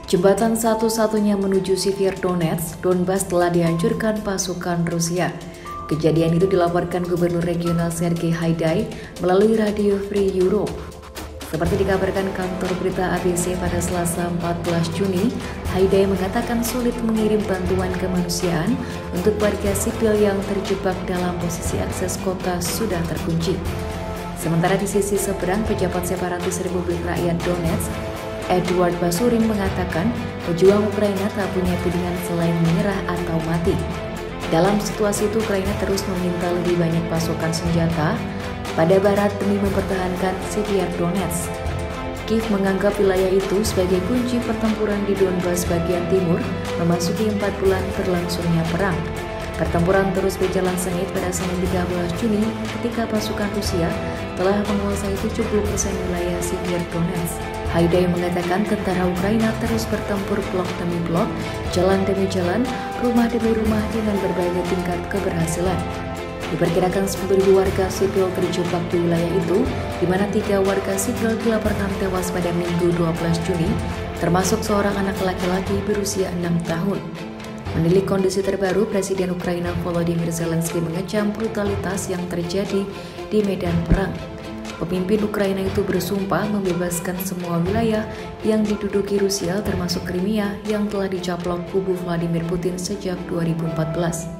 Jembatan satu-satunya menuju Sievierodonetsk, Donbas telah dihancurkan pasukan Rusia. Kejadian itu dilaporkan Gubernur Regional Sergei Haidai melalui Radio Free Europe. Seperti dikabarkan kantor berita ABC pada Selasa 14 Juni, Haidai mengatakan sulit mengirim bantuan kemanusiaan untuk warga sipil yang terjebak dalam posisi akses kota sudah terkunci. Sementara di sisi seberang, pejabat separatis Republik Rakyat Donetsk, Edward Basurin mengatakan pejuang Ukraina tak punya pilihan selain menyerah atau mati. Dalam situasi itu, Ukraina terus meminta lebih banyak pasokan senjata pada barat demi mempertahankan Sievierodonetsk. Kiev menganggap wilayah itu sebagai kunci pertempuran di Donbas bagian timur memasuki 4 bulan berlangsungnya perang. Pertempuran terus berjalan sengit pada Senin 13 Juni ketika pasukan Rusia telah menguasai 70% wilayah Sievierodonetsk. Haidai mengatakan tentara Ukraina terus bertempur blok demi blok, jalan demi jalan, rumah demi rumah dengan berbagai tingkat keberhasilan. Diperkirakan 10.000 warga sipil terjebak di wilayah itu, di mana 3 warga sipil dilaporkan tewas pada Minggu 12 Juni, termasuk seorang anak laki-laki berusia 6 tahun. Menilik kondisi terbaru, Presiden Ukraina Volodymyr Zelensky mengecam brutalitas yang terjadi di medan perang. Pemimpin Ukraina itu bersumpah membebaskan semua wilayah yang diduduki Rusia termasuk Crimea yang telah dicaplok kubu Vladimir Putin sejak 2014.